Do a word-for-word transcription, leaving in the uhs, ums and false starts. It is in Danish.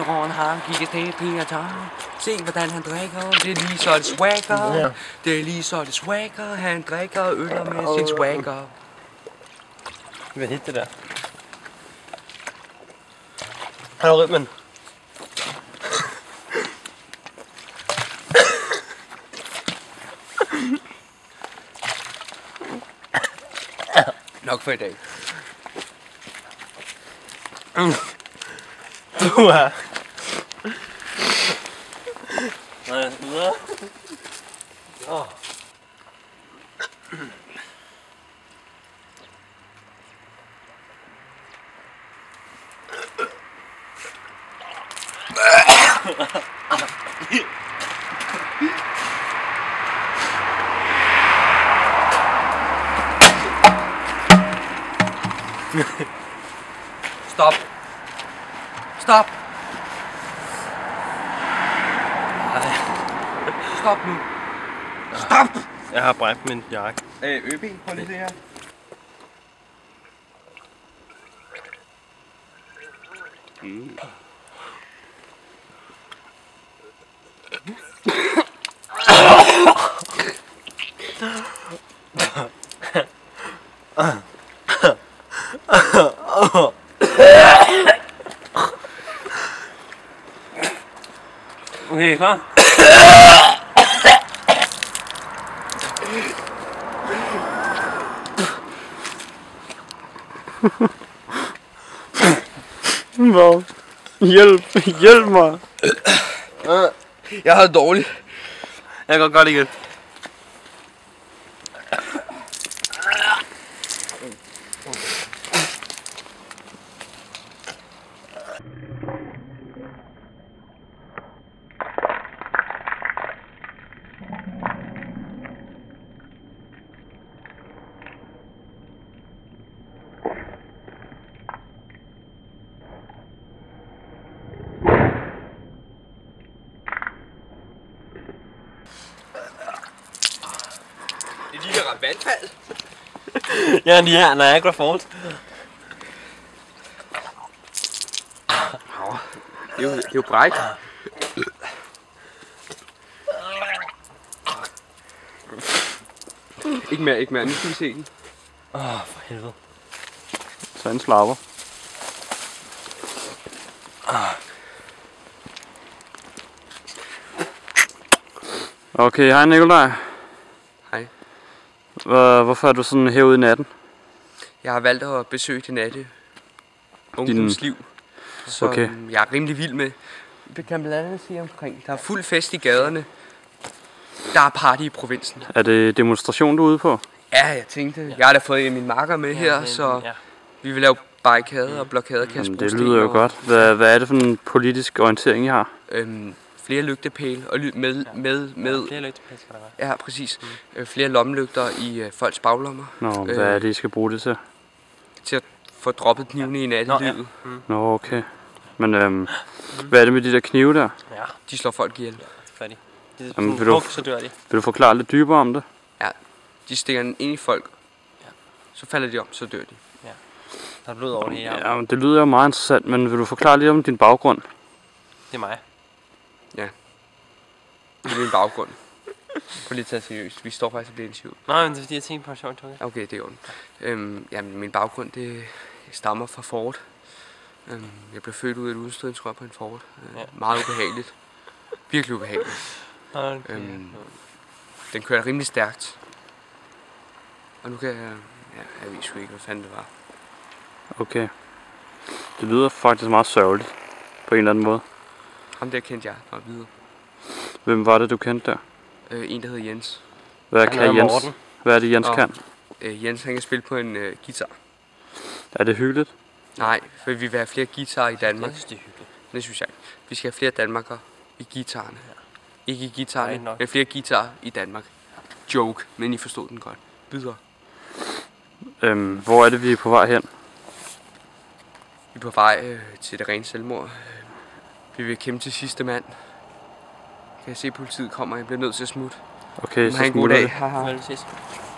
Ron har givet penge tager. Se hvordan han drikker, det er lige så det swagger. Ja. Det er lige så det swagger, han drikker øl med sin swagger. Hvad hed det der? Hallo Rødman. Nok for i dag. Du er... Nej, videre. Åh. Stop. Stop. Stop nu. Stop! Jeg har brændt min jakke. Øh, Ø B, prøv lige det her. Mm. Okay, klar? Hvad? Hjælp, hjælp mig. Jeg har det dårligt. Jeg går godt igen. Det er lige der ramt vandfald. Ja, de her Niagara Falls. Det er jo, det er jo bræk. Ikke mere, ikke mere. Nu skal vi se den. Åh, oh, for helvede. Så en slapper. Okay, hej Nikolaj. Hej. Hvorfor er du sådan herude i natten? Jeg har valgt at besøge det natte ungdomsliv, som okay. jeg er rimelig vild med. Det kan blandt andet sige omkring. Der er fuld fest i gaderne. Der er party i provinsen. Er det demonstration, du er ude på? Ja, jeg tænkte. Ja. Jeg har da fået min makker med ja, her, så ja. Vi vil lave barrikader og blokader. Jamen, det lyder jo og... godt. Hvad, hvad er det for en politisk orientering, I har? Øhm, flere lygtepæle og ly med, med, med... Ja, flere lygtepæle skal der være. Ja, præcis. Mm. Øh, flere lommelygter i øh, folks baglommer. Nå, hvad øh, er det, I skal bruge det til? Til at få droppet knivene ja. i nattelivet. Nå, ja. mm. Nå, okay. Men øhm, mm. hvad er det med de der knive der? Ja. De slår folk ihjel. Færdig. De Jamen, vil, du, så dør de. Vil du forklare lidt dybere om det? Ja, de stikker den ind i folk. Ja. Så falder de om, så dør de. Ja. Der er blod over det hele. Ja, men det lyder jo meget interessant, men vil du forklare lidt om din baggrund? Det er mig. Ja. Det er min baggrund. Prøv lige at tage seriøst. Vi står faktisk og bliver interviewet. Nej, men det er fordi, jeg tænker på en sjov tunge. Okay, det er ondt. Øhm, jamen, min baggrund, det stammer fra Ford. Øhm, jeg blev født ud af et udstødningsrør på en Ford. Øh, ja. Meget ubehageligt. Virkelig ubehageligt. Okay. Øhm, den kørte rimelig stærkt. Og nu kan jeg... Ja, jeg ved sgu ikke, hvad fanden det var. Okay. Det lyder faktisk meget sørgeligt. På en eller anden måde. Ham der kendte jeg bare videre. Hvem var det, du kendte der? Øh, en, der hedder Jens. Hvad kan Jens? Morten. Hvad er det, Jens og, kan? Øh, Jens, han kan spille på en øh, guitar. Er det hyggeligt? Nej, for vi vil have flere guitarer i Danmark. Jeg synes, det er hyggeligt. Det synes jeg. Vi skal have flere danmarkere i guitarerne. Ja. Ikke i guitarerne, men flere guitarer i Danmark. Joke, men I forstod den godt. Videre. Øhm, hvor er det, vi er på vej hen? Vi er på vej øh, til det rene selvmord. Vi vil kæmpe til sidste mand. Kan jeg se, at politiet kommer, jeg bliver nødt til at smutte. Okay, så smutter vi. Vel,